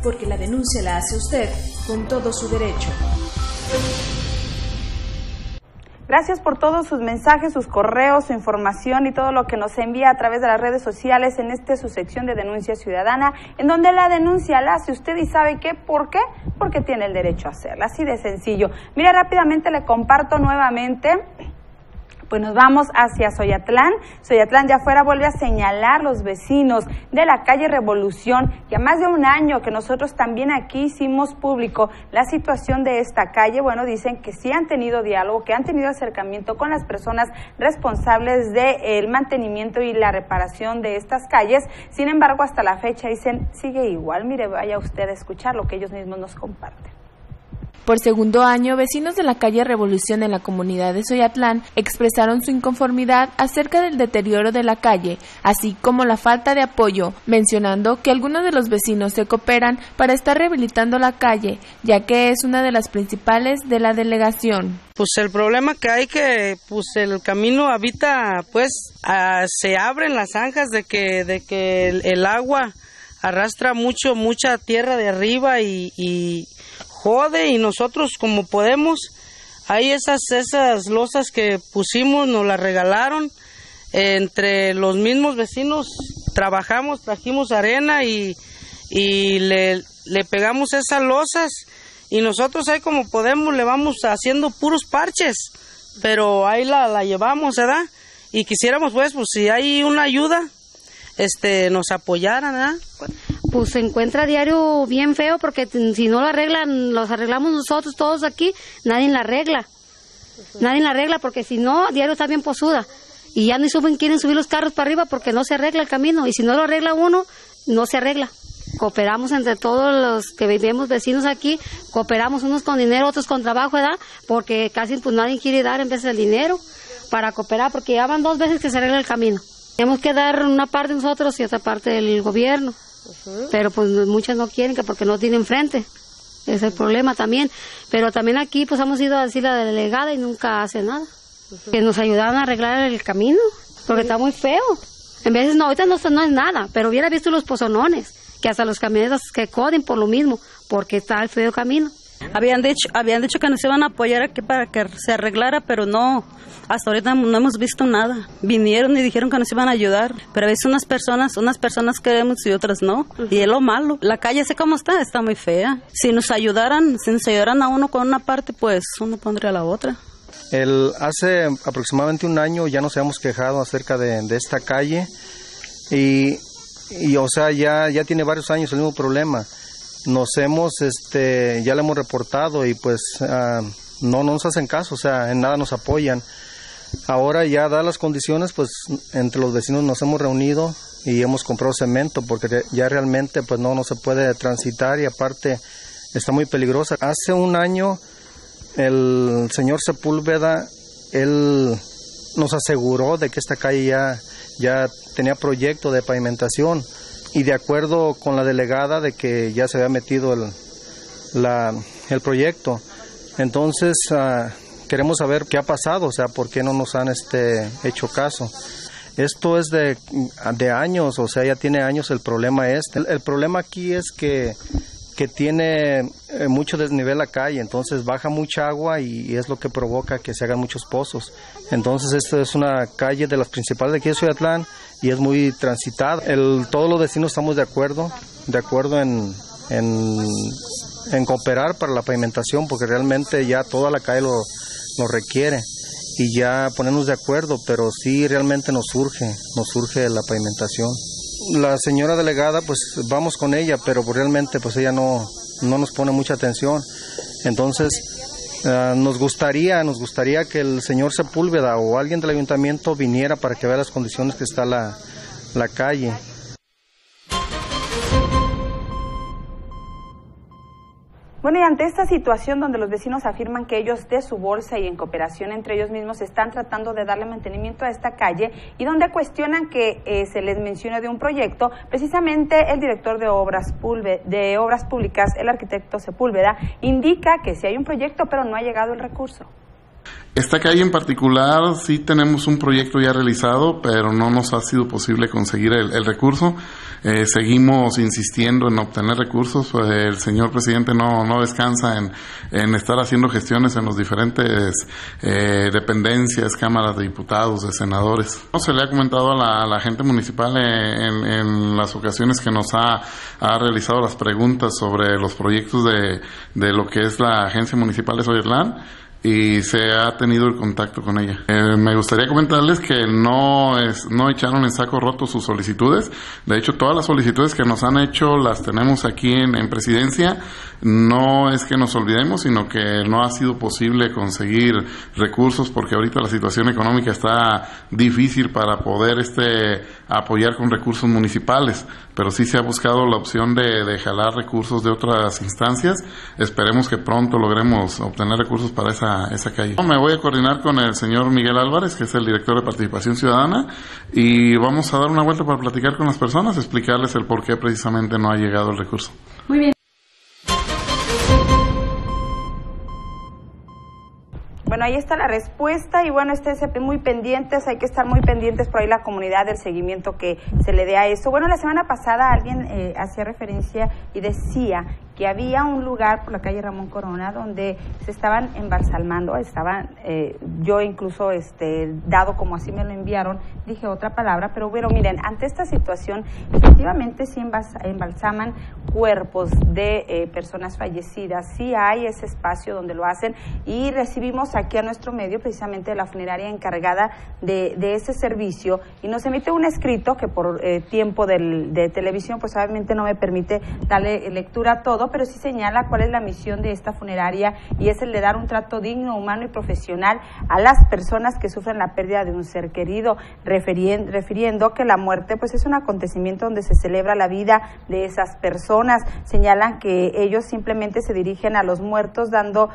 porque la denuncia la hace usted con todo su derecho. Gracias por todos sus mensajes, sus correos, su información y todo lo que nos envía a través de las redes sociales en su sección de denuncia ciudadana, en donde la denuncia la hace usted y ¿sabe qué? ¿Por qué? Porque tiene el derecho a hacerla, así de sencillo. Mira, rápidamente le comparto nuevamente. Pues nos vamos hacia Xoyatlán. Xoyatlán ya afuera vuelve a señalar los vecinos de la calle Revolución, que a más de un año que nosotros también aquí hicimos público la situación de esta calle. Bueno, dicen que sí han tenido diálogo, que han tenido acercamiento con las personas responsables del mantenimiento y la reparación de estas calles. Sin embargo, hasta la fecha dicen, sigue igual. Mire, vaya usted a escuchar lo que ellos mismos nos comparten. Por segundo año, vecinos de la calle Revolución en la comunidad de Xoyatlán expresaron su inconformidad acerca del deterioro de la calle, así como la falta de apoyo, mencionando que algunos de los vecinos se cooperan para estar rehabilitando la calle, ya que es una de las principales de la delegación. Pues el problema que hay que pues el camino habita, pues se abren las zanjas de que el agua arrastra mucha tierra de arriba y jode, y nosotros como podemos, hay esas losas que pusimos, nos las regalaron, entre los mismos vecinos trajimos arena y le pegamos esas losas, y nosotros ahí como podemos le vamos haciendo puros parches, pero ahí la llevamos, ¿verdad? Y quisiéramos pues si hay una ayuda, nos apoyaran, ¿verdad? Pues se encuentra diario bien feo, porque si no lo arreglan, los arreglamos nosotros todos aquí, nadie la arregla. Nadie la arregla, porque si no, diario está bien posuda. Y ya ni quieren subir los carros para arriba porque no se arregla el camino. Y si no lo arregla uno, no se arregla. Cooperamos entre todos los que vivimos vecinos aquí, cooperamos unos con dinero, otros con trabajo, ¿verdad? Porque casi pues nadie quiere dar en vez del dinero para cooperar, porque ya van 2 veces que se arregla el camino. Tenemos que dar una parte nosotros y otra parte del gobierno. Pero pues muchas no quieren, que porque no tienen frente. Es el problema también. Pero también aquí pues hemos ido a decir a la delegada y nunca hace nada. Que nos ayudaban a arreglar el camino, porque está muy feo. En veces no, ahorita no es nada, pero hubiera visto los pozonones, que hasta los camioneros que coden por lo mismo, porque está el feo camino. Habían dicho que nos iban a apoyar aquí para que se arreglara, pero no, hasta ahorita no hemos visto nada. Vinieron y dijeron que nos iban a ayudar, pero a veces unas personas queremos y otras no. Y es lo malo. La calle así como está muy fea. Si nos ayudaran a uno con una parte, pues uno pondría la otra. Hace aproximadamente un año ya nos habíamos quejado acerca de esta calle y o sea, ya tiene varios años el mismo problema. Ya le hemos reportado y pues no nos hacen caso, o sea, en nada nos apoyan. Ahora ya dadas las condiciones, pues entre los vecinos nos hemos reunido y hemos comprado cemento, porque ya realmente pues no se puede transitar, y aparte está muy peligrosa. Hace un año el señor Sepúlveda, él nos aseguró de que esta calle ya tenía proyecto de pavimentación, y de acuerdo con la delegada de que ya se había metido el proyecto. Entonces queremos saber qué ha pasado, o sea, por qué no nos han hecho caso. Esto es de años, o sea, ya tiene años el problema este. El problema aquí es que tiene mucho desnivel la calle, entonces baja mucha agua y es lo que provoca que se hagan muchos pozos. Entonces esta es una calle de las principales de aquí de Xoyatlán y es muy transitada. Todos los vecinos estamos de acuerdo en cooperar para la pavimentación, porque realmente ya toda la calle lo requiere, y ya ponernos de acuerdo, pero sí realmente nos urge la pavimentación. La señora delegada, pues vamos con ella, pero realmente pues ella no nos pone mucha atención. Entonces nos gustaría que el señor Sepúlveda o alguien del ayuntamiento viniera para que vea las condiciones que está la calle. Bueno, y ante esta situación donde los vecinos afirman que ellos de su bolsa y en cooperación entre ellos mismos están tratando de darle mantenimiento a esta calle, y donde cuestionan que se les mencione de un proyecto, precisamente el director de obras públicas, el arquitecto Sepúlveda, indica que sí hay un proyecto, pero no ha llegado el recurso. Esta calle en particular sí tenemos un proyecto ya realizado, pero no nos ha sido posible conseguir el recurso. Seguimos insistiendo en obtener recursos. El señor presidente no descansa en estar haciendo gestiones en los diferentes dependencias, cámaras de diputados, de senadores. Se le ha comentado a la gente municipal en las ocasiones que nos ha realizado las preguntas sobre los proyectos de lo que es la Agencia Municipal de Xoyatlán, y se ha tenido el contacto con ella. Me gustaría comentarles que no echaron en saco roto sus solicitudes. De hecho, todas las solicitudes que nos han hecho las tenemos aquí en Presidencia. No es que nos olvidemos, sino que no ha sido posible conseguir recursos porque ahorita la situación económica está difícil para poder apoyar con recursos municipales, pero sí se ha buscado la opción de jalar recursos de otras instancias. Esperemos que pronto logremos obtener recursos para esa calle. Me voy a coordinar con el señor Miguel Álvarez, que es el director de Participación Ciudadana, y vamos a dar una vuelta para platicar con las personas, explicarles el por qué precisamente no ha llegado el recurso. Muy bien. Bueno, ahí está la respuesta y bueno, muy pendientes, hay que estar muy pendientes por ahí la comunidad del seguimiento que se le dé a eso. Bueno, la semana pasada alguien hacía referencia y decía que había un lugar por la calle Ramón Corona donde se estaban embalsamando, yo incluso dado como así me lo enviaron, dije otra palabra, pero bueno, miren, ante esta situación, efectivamente sí embalsaman cuerpos de personas fallecidas, sí hay ese espacio donde lo hacen y recibimos aquí a nuestro medio precisamente de la funeraria encargada de ese servicio y nos emite un escrito que por tiempo de televisión pues obviamente no me permite darle lectura a todo, pero sí señala cuál es la misión de esta funeraria y es el de dar un trato digno, humano y profesional a las personas que sufren la pérdida de un ser querido, refiriendo que la muerte pues es un acontecimiento donde se celebra la vida de esas personas. Señalan que ellos simplemente se dirigen a los muertos dando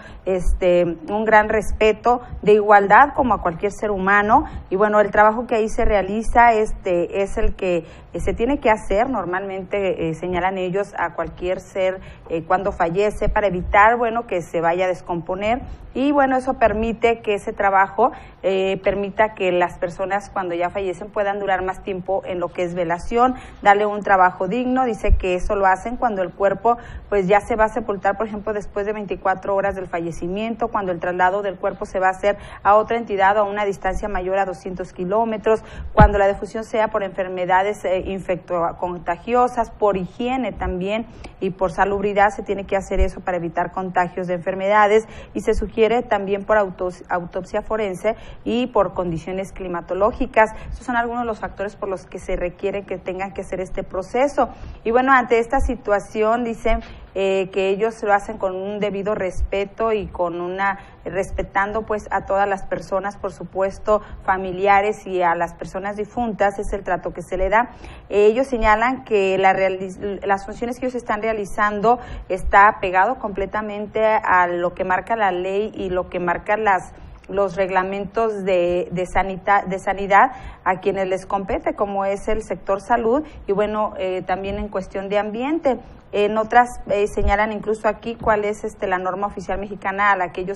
un gran respeto de igualdad como a cualquier ser humano y bueno, el trabajo que ahí se realiza es el que se tiene que hacer normalmente, señalan ellos, a cualquier ser cuando fallece para evitar, bueno, que se vaya a descomponer y bueno, eso permite que ese trabajo permita que las personas cuando ya fallecen puedan durar más tiempo en lo que es velación, darle un trabajo digno. Dice que eso lo hacen cuando el cuerpo pues ya se va a sepultar, por ejemplo, después de 24 horas del fallecimiento, cuando el traslado del cuerpo se va a hacer a otra entidad o a una distancia mayor a 200 kilómetros, cuando la difusión sea por enfermedades infectocontagiosas, por higiene también y por salubridad se tiene que hacer eso para evitar contagios de enfermedades y se sugiere también por autopsia forense y por condiciones climatológicas. Estos son algunos de los factores por los que se requiere que tengan que hacer este proceso. Y bueno, ante esta situación dicen que ellos lo hacen con un debido respeto y respetando pues a todas las personas, por supuesto, familiares y a las personas difuntas, es el trato que se le da. Ellos señalan que las funciones que ellos están realizando está pegado completamente a lo que marca la ley y lo que marcan los reglamentos de sanidad a quienes les compete, como es el sector salud y bueno, también en cuestión de ambiente. En otras señalan incluso aquí cuál es la norma oficial mexicana a la que ellos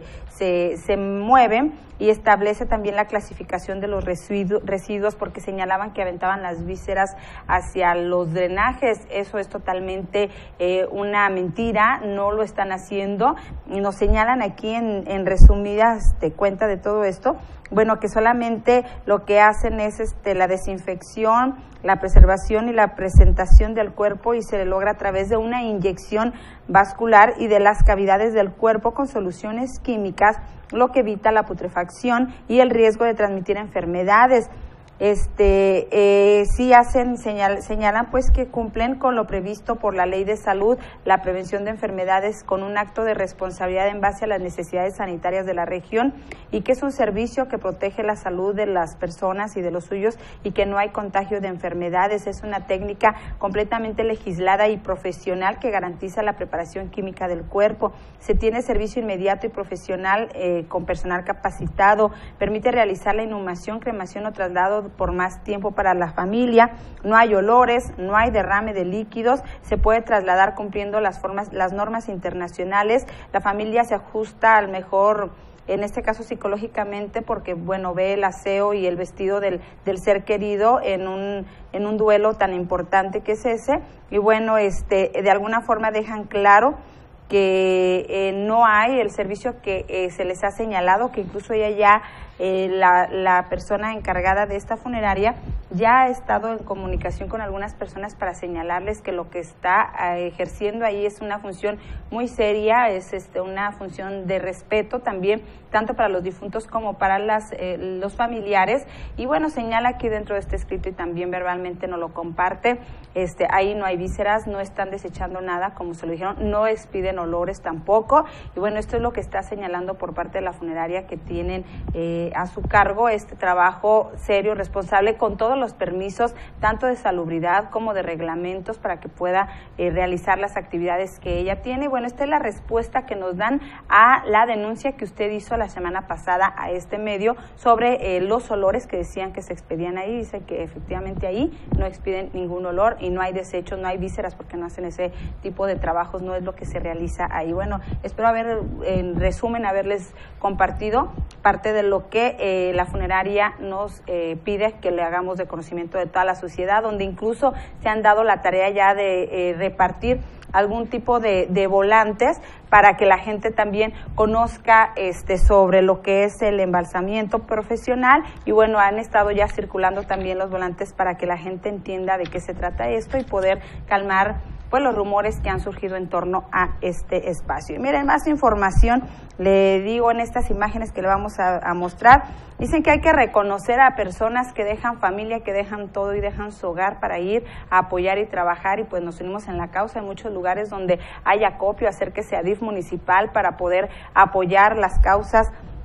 se mueven y establece también la clasificación de los residuos porque señalaban que aventaban las vísceras hacia los drenajes. Eso es totalmente una mentira, no lo están haciendo. Y nos señalan aquí en resumidas cuenta de todo esto, bueno, que solamente lo que hacen es la desinfección, la preservación y la presentación del cuerpo y se le logra a través de una inyección vascular y de las cavidades del cuerpo con soluciones químicas, lo que evita la putrefacción y el riesgo de transmitir enfermedades. Sí señalan pues que cumplen con lo previsto por la ley de salud, la prevención de enfermedades con un acto de responsabilidad en base a las necesidades sanitarias de la región y que es un servicio que protege la salud de las personas y de los suyos y que no hay contagio de enfermedades. Es una técnica completamente legislada y profesional que garantiza la preparación química del cuerpo. Se tiene servicio inmediato y profesional con personal capacitado, permite realizar la inhumación, cremación o traslado por más tiempo para la familia, no hay olores, no hay derrame de líquidos, se puede trasladar cumpliendo las normas internacionales, la familia se ajusta al mejor en este caso psicológicamente, porque bueno, ve el aseo y el vestido del ser querido en un duelo tan importante que es ese, y bueno, de alguna forma dejan claro que no hay el servicio que se les ha señalado, que incluso ella ya, la persona encargada de esta funeraria, ya ha estado en comunicación con algunas personas para señalarles que lo que está ejerciendo ahí es una función muy seria, es una función de respeto también, tanto para los difuntos como para los familiares, y bueno, señala aquí dentro de este escrito y también verbalmente nos lo comparte, ahí no hay vísceras, no están desechando nada, como se lo dijeron, no expiden olores tampoco, y bueno, esto es lo que está señalando por parte de la funeraria, que tienen a su cargo este trabajo serio, responsable, con todos los permisos, tanto de salubridad como de reglamentos, para que pueda realizar las actividades que ella tiene. Y bueno, esta es la respuesta que nos dan a la denuncia que usted hizo la semana pasada a este medio sobre los olores que decían que se expedían ahí. Dice que efectivamente ahí no expiden ningún olor y no hay desechos, no hay vísceras, porque no hacen ese tipo de trabajos, no es lo que se realiza ahí. Bueno, espero en resumen, haberles compartido parte de lo que la funeraria nos pide que le hagamos de conocimiento de toda la sociedad, donde incluso se han dado la tarea ya de repartir algún tipo de volantes para que la gente también conozca sobre lo que es el embalsamiento profesional, y bueno, han estado ya circulando también los volantes para que la gente entienda de qué se trata esto y poder calmar pues los rumores que han surgido en torno a este espacio. Y miren, más información, le digo en estas imágenes que le vamos a mostrar, dicen que hay que reconocer a personas que dejan familia, que dejan todo y dejan su hogar para ir a apoyar y trabajar, y pues nos unimos en la causa en muchos lugares donde hay acopio, acérquese a DIF municipal para poder apoyar las causas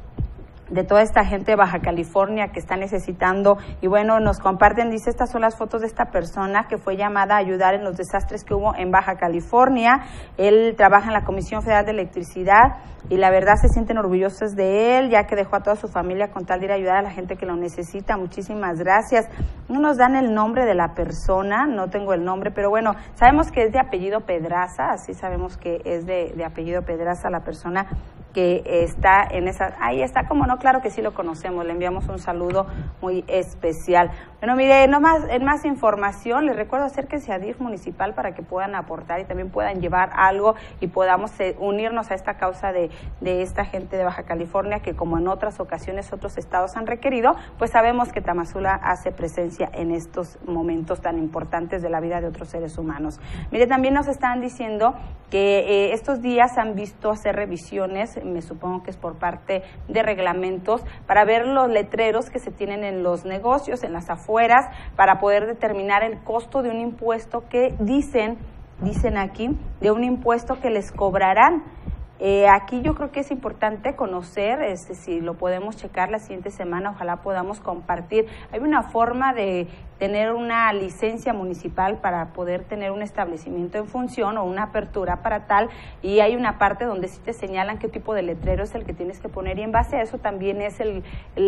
de toda esta gente de Baja California que está necesitando. Y bueno, nos comparten, dice, estas son las fotos de esta persona que fue llamada a ayudar en los desastres que hubo en Baja California. Él trabaja en la Comisión Federal de Electricidad y la verdad se sienten orgullosos de él, ya que dejó a toda su familia con tal de ir a ayudar a la gente que lo necesita. Muchísimas gracias. No nos dan el nombre de la persona, no tengo el nombre, pero bueno, sabemos que es de apellido Pedraza, así sabemos que es de apellido Pedraza la persona que está en esa, ahí está, como no, claro que sí lo conocemos, le enviamos un saludo muy especial. Bueno, mire, en más información, les recuerdo acérquense a DIF municipal para que puedan aportar y también puedan llevar algo y podamos unirnos a esta causa de esta gente de Baja California, que como en otras ocasiones otros estados han requerido, pues sabemos que Tamazula hace presencia en estos momentos tan importantes de la vida de otros seres humanos. Mire, también nos están diciendo que estos días han visto hacer revisiones, me supongo que es por parte de reglamentos, para ver los letreros que se tienen en los negocios, en las afueras, para poder determinar el costo de un impuesto que dicen aquí, de un impuesto que les cobrarán. Aquí yo creo que es importante conocer, si lo podemos checar la siguiente semana, ojalá podamos compartir. Hay una forma de tener una licencia municipal para poder tener un establecimiento en función o una apertura para tal, y hay una parte donde sí te señalan qué tipo de letrero es el que tienes que poner, y en base a eso también es el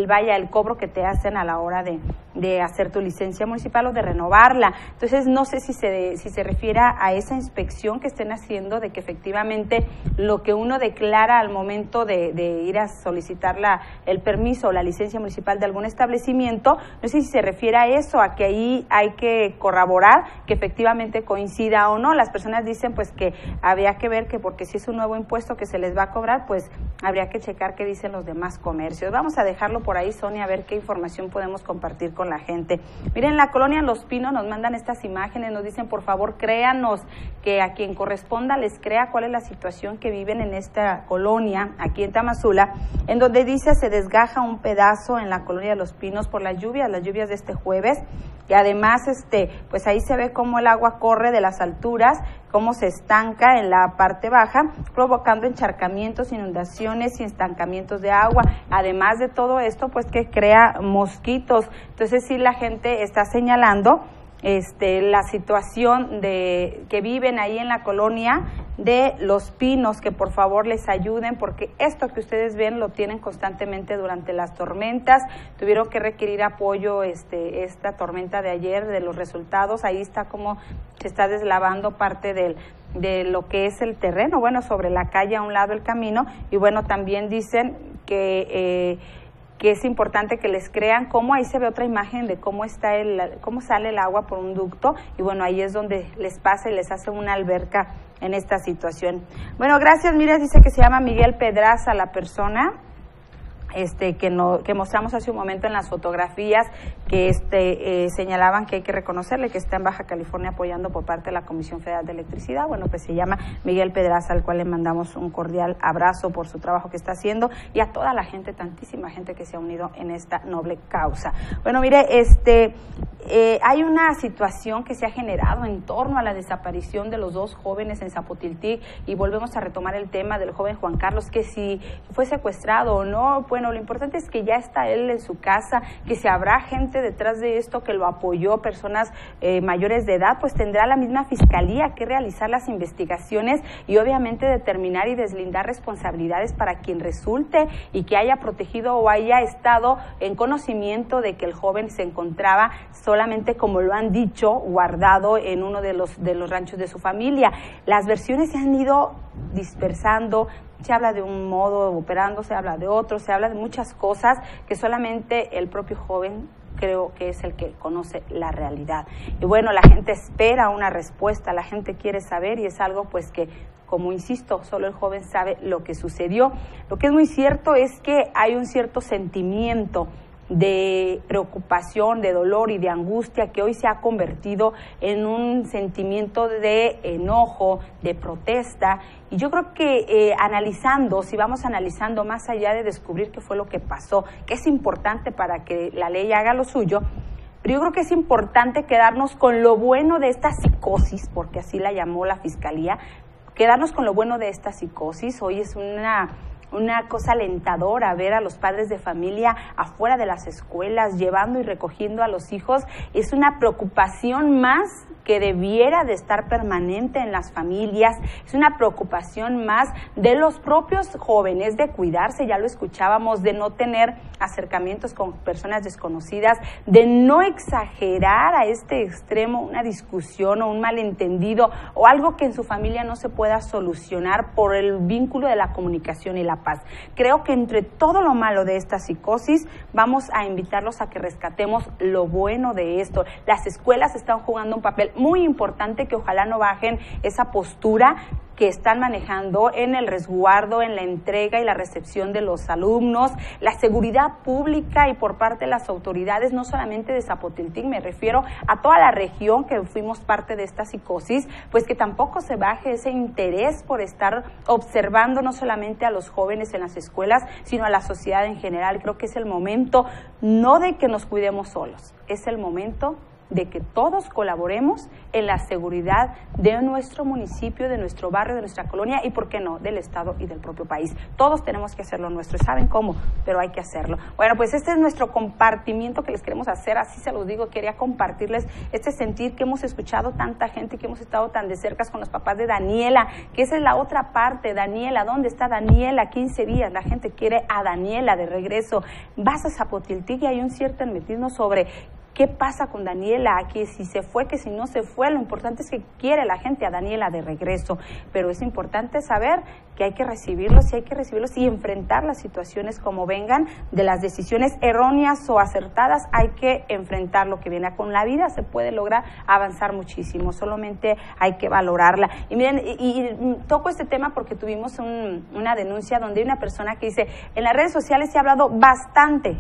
cobro que te hacen a la hora de hacer tu licencia municipal o de renovarla. Entonces no sé si se refiere a esa inspección que estén haciendo, de que efectivamente lo que uno declara al momento de ir a solicitar el permiso o la licencia municipal de algún establecimiento, no sé si se refiere a eso, a que ahí hay que corroborar que efectivamente coincida o no. Las personas dicen pues que habría que ver, que porque si es un nuevo impuesto que se les va a cobrar, pues habría que checar qué dicen los demás comercios. Vamos a dejarlo por ahí, Sonia, a ver qué información podemos compartir con la gente. Miren, en la colonia Los Pinos nos mandan estas imágenes, nos dicen, por favor, créanos, que a quien corresponda les crea cuál es la situación que viven en esta colonia, aquí en Tamazula, en donde dice se desgaja un pedazo en la colonia de Los Pinos por las lluvias de este jueves, y además pues ahí se ve cómo el agua corre de las alturas, cómo se estanca en la parte baja, provocando encharcamientos, inundaciones y estancamientos de agua. Además de todo esto, pues que crea mosquitos. Entonces sí, la gente está señalando la situación que viven ahí en la colonia de Los Pinos, que por favor les ayuden, porque esto que ustedes ven lo tienen constantemente durante las tormentas. Tuvieron que requerir apoyo esta tormenta de ayer, de los resultados. Ahí está como se está deslavando parte de lo que es el terreno, bueno, sobre la calle a un lado el camino, y bueno, también dicen que es importante que les crean. Como ahí se ve otra imagen de cómo sale el agua por un ducto, y bueno, ahí es donde les pasa y les hace una alberca en esta situación. Bueno, gracias. Mira, dice que se llama Miguel Pedraza la persona que mostramos hace un momento en las fotografías, que señalaban que hay que reconocerle que está en Baja California apoyando por parte de la Comisión Federal de Electricidad. Bueno, pues se llama Miguel Pedraza, al cual le mandamos un cordial abrazo por su trabajo que está haciendo, y a toda la gente, tantísima gente que se ha unido en esta noble causa. Bueno, mire, hay una situación que se ha generado en torno a la desaparición de los dos jóvenes en Zapotiltic, y volvemos a retomar el tema del joven Juan Carlos, que si fue secuestrado o no. Bueno, lo importante es que ya está él en su casa, que si habrá gente detrás de esto que lo apoyó, personas mayores de edad, pues tendrá la misma fiscalía que realizar las investigaciones y obviamente determinar y deslindar responsabilidades para quien resulte y que haya protegido o haya estado en conocimiento de que el joven se encontraba solamente, como lo han dicho, guardado en uno de los ranchos de su familia. Las versiones se han ido dispersando. Se habla de un modo operando, se habla de otro, se habla de muchas cosas que solamente el propio joven creo que es el que conoce la realidad. Y bueno, la gente espera una respuesta, la gente quiere saber, y es algo pues que, como insisto, solo el joven sabe lo que sucedió. Lo que es muy cierto es que hay un cierto sentimiento de preocupación, de dolor y de angustia que hoy se ha convertido en un sentimiento de enojo, de protesta. Y yo creo que si vamos analizando más allá de descubrir qué fue lo que pasó, que es importante para que la ley haga lo suyo, pero yo creo que es importante quedarnos con lo bueno de esta psicosis, porque así la llamó la Fiscalía, quedarnos con lo bueno de esta psicosis. Hoy es una cosa alentadora ver a los padres de familia afuera de las escuelas, llevando y recogiendo a los hijos. Es una preocupación más que debiera de estar permanente en las familias, es una preocupación más de los propios jóvenes de cuidarse, ya lo escuchábamos, de no tener acercamientos con personas desconocidas, de no exagerar a este extremo una discusión o un malentendido o algo que en su familia no se pueda solucionar por el vínculo de la comunicación y la paz. Creo que entre todo lo malo de esta psicosis vamos a invitarlos a que rescatemos lo bueno de esto. Las escuelas están jugando un papel muy importante, que ojalá no bajen esa postura que están manejando en el resguardo, en la entrega y la recepción de los alumnos, la seguridad pública y por parte de las autoridades, no solamente de Zapotiltic, me refiero a toda la región que fuimos parte de esta psicosis, pues que tampoco se baje ese interés por estar observando no solamente a los jóvenes en las escuelas, sino a la sociedad en general. Creo que es el momento no de que nos cuidemos solos, es el momento de que todos colaboremos en la seguridad de nuestro municipio, de nuestro barrio, de nuestra colonia y, ¿por qué no?, del Estado y del propio país. Todos tenemos que hacer lo nuestro, ¿saben cómo? Pero hay que hacerlo. Bueno, pues este es nuestro compartimiento que les queremos hacer, así se los digo, quería compartirles este sentir que hemos escuchado tanta gente, que hemos estado tan de cerca con los papás de Daniela, que esa es la otra parte. Daniela, ¿dónde está Daniela? 15 días, la gente quiere a Daniela de regreso. Vas a Zapotiltic y hay un cierto hermetismo sobre ¿qué pasa con Daniela? Que si se fue, que si no se fue. Lo importante es que quiere la gente a Daniela de regreso, pero es importante saber que hay que recibirlos y enfrentar las situaciones como vengan, de las decisiones erróneas o acertadas. Hay que enfrentar lo que viene. Con la vida se puede lograr avanzar muchísimo, solamente hay que valorarla. Y miren, y toco este tema porque tuvimos una denuncia donde hay una persona que dice, en las redes sociales se ha hablado bastante,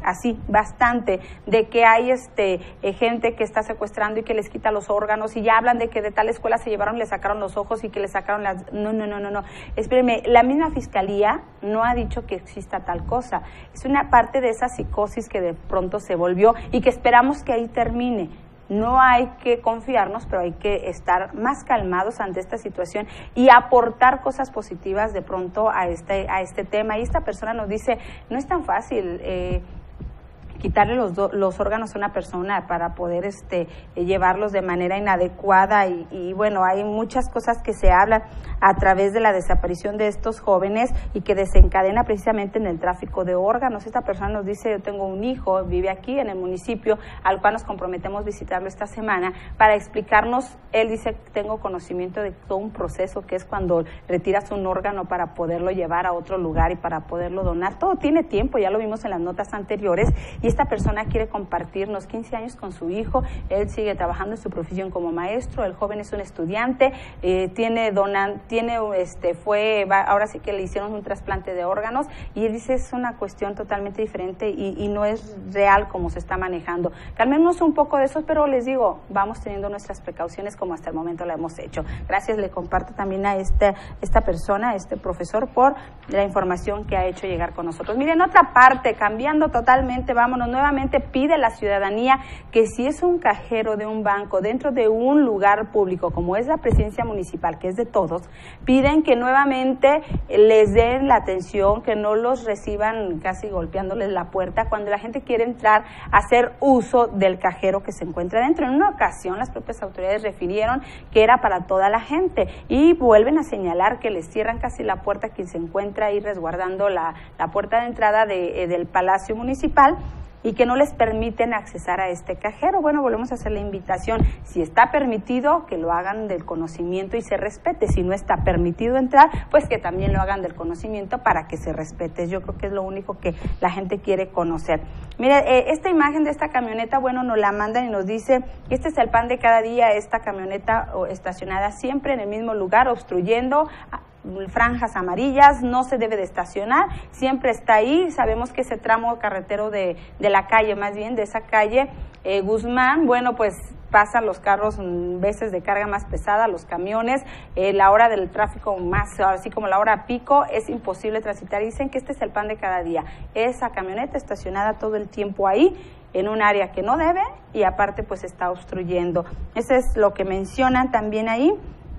de que hay gente que está secuestrando y que les quita los órganos, y ya hablan de que de tal escuela se llevaron, le sacaron los ojos y que le sacaron las... No. Espérenme, la misma Fiscalía no ha dicho que exista tal cosa. Es una parte de esa psicosis que de pronto se volvió y que esperamos que ahí termine. No hay que confiarnos, pero hay que estar más calmados ante esta situación y aportar cosas positivas de pronto a este tema. Y esta persona nos dice, no es tan fácil, quitarle los órganos a una persona para poder llevarlos de manera inadecuada y bueno, hay muchas cosas que se hablan a través de la desaparición de estos jóvenes y que desencadena precisamente en el tráfico de órganos. Esta persona nos dice, yo tengo un hijo, vive aquí en el municipio, al cual nos comprometemos visitarlo esta semana para explicarnos. Él dice, tengo conocimiento de todo un proceso que es cuando retiras un órgano para poderlo llevar a otro lugar y para poderlo donar. Todo tiene tiempo, ya lo vimos en las notas anteriores, y esta persona quiere compartirnos 15 años con su hijo. Él sigue trabajando en su profesión como maestro, el joven es un estudiante, ahora sí que le hicieron un trasplante de órganos, y él dice, es una cuestión totalmente diferente y no es real como se está manejando. Calmemos un poco de eso, pero les digo, vamos teniendo nuestras precauciones como hasta el momento la hemos hecho. Gracias, le comparto también a esta persona, a este profesor, por la información que ha hecho llegar con nosotros. Miren, otra parte, cambiando totalmente, vámonos, nuevamente pide la ciudadanía que si es un cajero de un banco dentro de un lugar público, como es la presidencia municipal, que es de todos, piden que nuevamente les den la atención, que no los reciban casi golpeándoles la puerta cuando la gente quiere entrar a hacer uso del cajero que se encuentra dentro. En una ocasión las propias autoridades refirieron que era para toda la gente y vuelven a señalar que les cierran casi la puerta a quien se encuentra ahí resguardando la puerta de entrada del Palacio Municipal, y que no les permiten accesar a este cajero. Bueno, volvemos a hacer la invitación. Si está permitido, que lo hagan del conocimiento y se respete. Si no está permitido entrar, pues que también lo hagan del conocimiento para que se respete. Yo creo que es lo único que la gente quiere conocer. Mire, esta imagen de esta camioneta, bueno, nos la mandan y nos dice, este es el pan de cada día, esta camioneta estacionada siempre en el mismo lugar, obstruyendo franjas amarillas, no se debe de estacionar, siempre está ahí. Sabemos que ese tramo carretero de la calle, más bien de esa calle Guzmán, bueno, pues pasan los carros veces de carga más pesada, los camiones, la hora del tráfico más, así como la hora pico, es imposible transitar. Dicen que este es el pan de cada día, esa camioneta estacionada todo el tiempo ahí, en un área que no debe, y aparte pues está obstruyendo. Eso es lo que mencionan también ahí.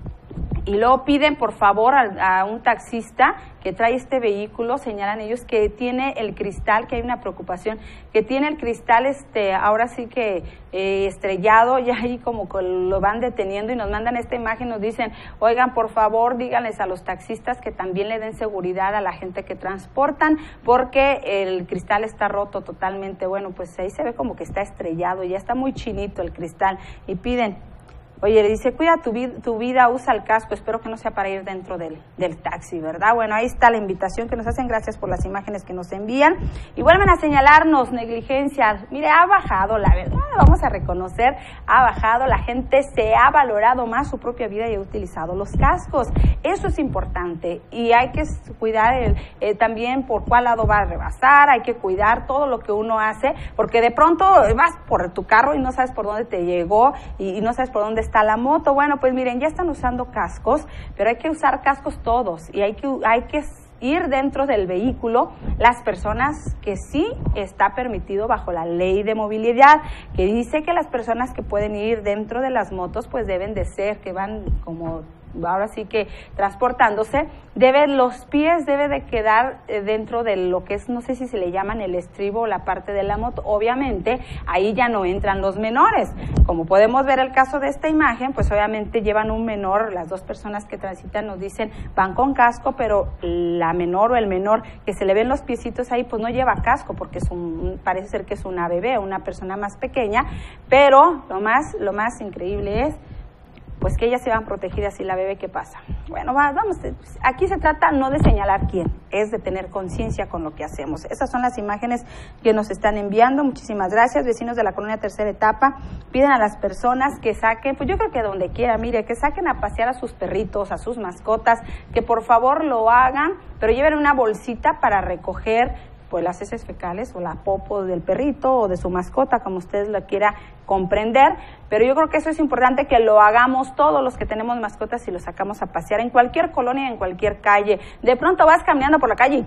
Y luego piden, por favor, a un taxista que trae este vehículo, señalan ellos que tiene el cristal, que hay una preocupación, que tiene el cristal ahora sí que estrellado, ya ahí como que lo van deteniendo y nos mandan esta imagen, nos dicen, oigan, por favor, díganles a los taxistas que también le den seguridad a la gente que transportan, porque el cristal está roto totalmente. Bueno, pues ahí se ve como que está estrellado, ya está muy chinito el cristal, y piden, oye, le dice, cuida tu vida, usa el casco, espero que no sea para ir dentro del taxi, ¿verdad? Bueno, ahí está la invitación que nos hacen, gracias por las imágenes que nos envían, y vuelven a señalarnos negligencia. Mire, ha bajado, la verdad, vamos a reconocer, ha bajado, la gente se ha valorado más su propia vida y ha utilizado los cascos, eso es importante, y hay que cuidar también por cuál lado va a rebasar, hay que cuidar todo lo que uno hace, porque de pronto vas por tu carro y no sabes por dónde te llegó, y no sabes por dónde está la moto. Bueno, pues miren, ya están usando cascos, pero hay que usar cascos todos, y hay que ir dentro del vehículo las personas que sí está permitido bajo la ley de movilidad, que dice que las personas que pueden ir dentro de las motos pues deben de ser, que van como ahora sí que transportándose, los pies debe de quedar dentro de lo que es, no sé si se le llaman el estribo o la parte de la moto. Obviamente ahí ya no entran los menores, como podemos ver el caso de esta imagen, pues obviamente llevan un menor, las dos personas que transitan nos dicen van con casco, pero la menor o el menor que se le ven los piecitos ahí pues no lleva casco, porque parece ser que es una bebé, una persona más pequeña, pero lo más increíble es pues que ellas se van protegidas, y la bebé, ¿qué pasa? Bueno, vamos, aquí se trata no de señalar quién, es de tener conciencia con lo que hacemos. Esas son las imágenes que nos están enviando, muchísimas gracias. Vecinos de la colonia Tercera Etapa piden a las personas que saquen, pues yo creo que donde quiera, mire, que saquen a pasear a sus perritos, a sus mascotas, que por favor lo hagan, pero lleven una bolsita para recoger pues las heces fecales o la popo del perrito o de su mascota, como ustedes lo quiera comprender, pero yo creo que eso es importante que lo hagamos todos los que tenemos mascotas y los sacamos a pasear en cualquier colonia, en cualquier calle. De pronto vas caminando por la calle y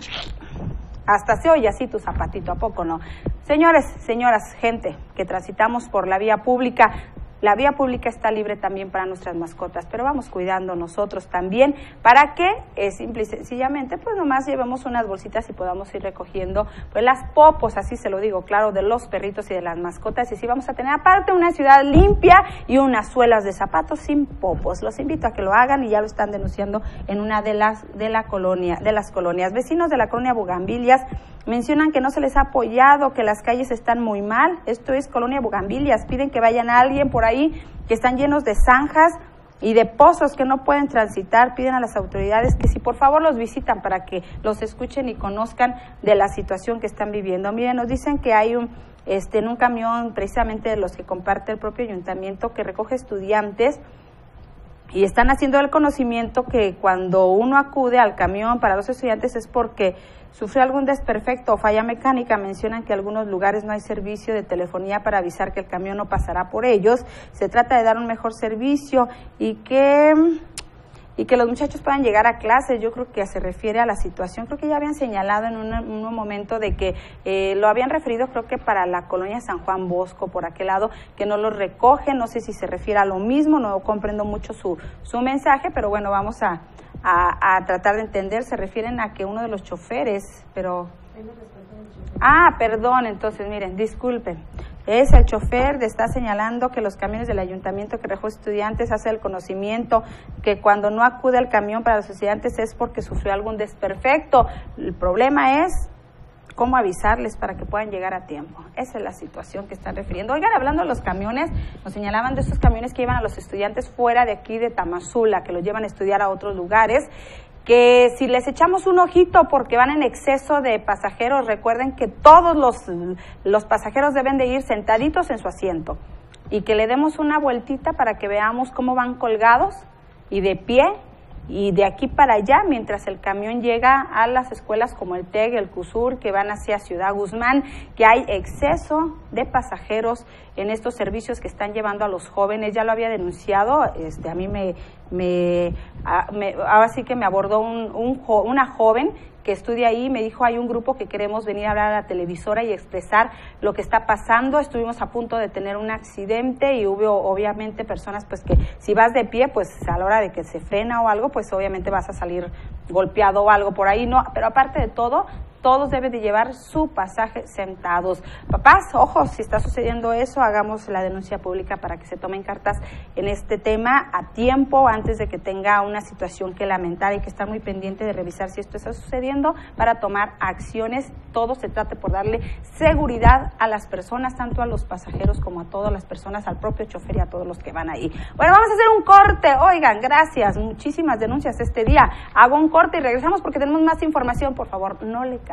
hasta se oye así tu zapatito, ¿a poco no? Señores, señoras, gente que transitamos por la vía pública, la vía pública está libre también para nuestras mascotas, pero vamos cuidando nosotros también para que simple y sencillamente pues nomás llevemos unas bolsitas y podamos ir recogiendo pues las popos, así se lo digo, claro, de los perritos y de las mascotas, y así vamos a tener aparte una ciudad limpia y unas suelas de zapatos sin popos. Los invito a que lo hagan y ya lo están denunciando en una de las colonias. Vecinos de la colonia Bugambilias mencionan que no se les ha apoyado, que las calles están muy mal. Esto es colonia Bugambilias. Piden que vayan a alguien por ahí, que están llenos de zanjas y de pozos que no pueden transitar. Piden a las autoridades que si por favor los visitan para que los escuchen y conozcan de la situación que están viviendo. Miren, nos dicen que hay en un camión precisamente de los que comparte el propio ayuntamiento que recoge estudiantes y están haciendo el conocimiento que cuando uno acude al camión para los estudiantes es porque sufrió algún desperfecto o falla mecánica. Mencionan que en algunos lugares no hay servicio de telefonía para avisar que el camión no pasará por ellos. Se trata de dar un mejor servicio y que los muchachos puedan llegar a clases. Yo creo que se refiere a la situación, creo que ya habían señalado en un momento de que lo habían referido, creo que para la colonia San Juan Bosco, por aquel lado, que no los recogen. No sé si se refiere a lo mismo, no comprendo mucho su mensaje, pero bueno, vamos a tratar de entender. Se refieren a que uno de los choferes, pero... perdón, entonces miren, disculpen. Es el chofer está señalando que los camiones del ayuntamiento que recoge estudiantes hace el conocimiento que cuando no acude al camión para los estudiantes es porque sufrió algún desperfecto. El problema es cómo avisarles para que puedan llegar a tiempo. Esa es la situación que están refiriendo. Oigan, hablando de los camiones, nos señalaban de esos camiones que llevan a los estudiantes fuera de aquí de Tamazula, que los llevan a estudiar a otros lugares, que si les echamos un ojito porque van en exceso de pasajeros, recuerden que todos los pasajeros deben de ir sentaditos en su asiento y que le demos una vueltita para que veamos cómo van colgados y de pie y de aquí para allá mientras el camión llega a las escuelas como el TEC, el CUSUR, que van hacia Ciudad Guzmán, que hay exceso de pasajeros en estos servicios que están llevando a los jóvenes. Ya lo había denunciado, a mí ahora sí que me abordó una joven que estudia ahí, me dijo, hay un grupo que queremos venir a hablar a la televisora y expresar lo que está pasando. Estuvimos a punto de tener un accidente y hubo obviamente personas pues que si vas de pie, pues a la hora de que se frena o algo, pues obviamente vas a salir golpeado o algo por ahí, no, pero aparte de todo, todos deben de llevar su pasaje sentados. Papás, ojo, si está sucediendo eso, hagamos la denuncia pública para que se tomen cartas en este tema a tiempo, antes de que tenga una situación que lamentar. Hay que estar muy pendiente de revisar si esto está sucediendo para tomar acciones. Todo se trate por darle seguridad a las personas, tanto a los pasajeros como a todas las personas, al propio chofer y a todos los que van ahí. Bueno, vamos a hacer un corte. Oigan, gracias, muchísimas denuncias este día. Hago un corte y regresamos porque tenemos más información. Por favor, no le